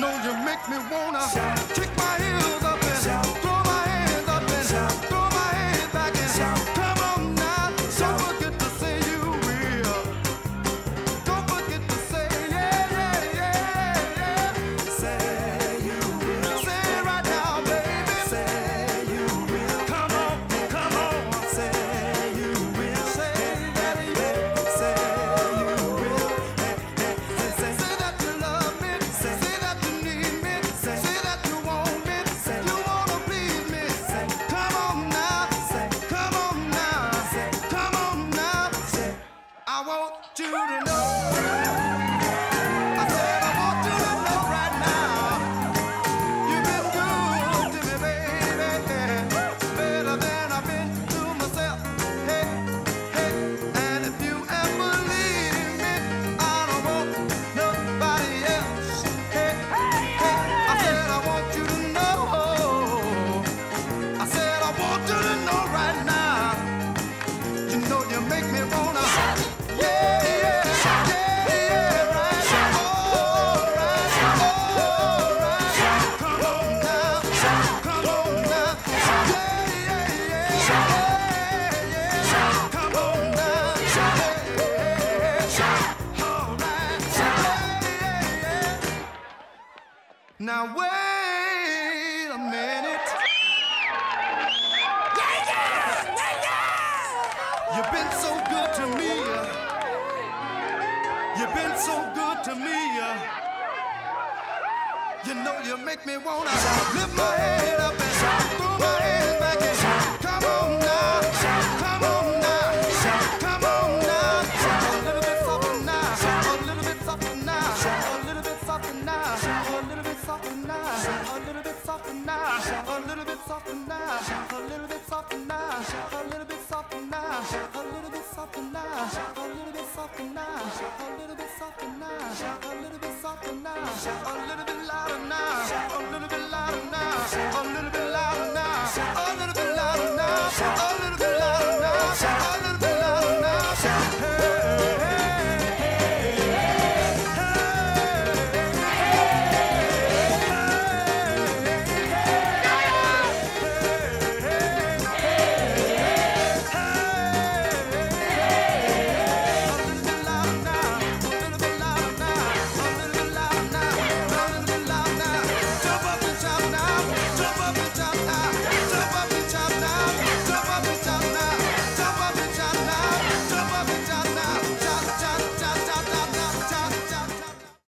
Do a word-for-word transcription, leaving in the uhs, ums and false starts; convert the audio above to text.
know you make me wanna kick my heels up and throw my hands up and throw my head back and come on now. Don't forget to say you will. Don't forget to say yeah, yeah, yeah, yeah. Say you will. Say it right now, baby. Say you will. Come on, come on. Say you will. Say that you will. Say you will. Say, say, say that you love me. Say, say that you need me. Say, say that you want me. Say you wanna please me. Say, come on now. Say, come on now. Say, come on now. Say, I want you to know. I said I want you to know right now. You've been good to me, baby. Better than I've been to myself. Hey, hey. And if you ever leave me, I don't want nobody else. Hey, hey. I said I want you to know. I said I want you to know right now. You know you make me wanna. Yeah, yeah, yeah, yeah, right. Alright, alright. Come on now, come on now. Yeah, yeah, yeah, yeah, yeah. Come on now. Yeah, yeah, yeah. Alright. Yeah, yeah, yeah. Now wait a minute. You've been so good to me. You've been so good to me. You know you make me wanna lift my head up and throw my head back and come on now, come on now, come on now. A little bit softer now, a little bit softer now, a little bit softer now, a little bit softer now, a little bit softer now, a little bit softer now, a little bit softer now, a little bit softer now, a little bit softer now, a little bit softer now, a little bit softer now, a little bit softer now, a little bit louder now, a little bit louder now.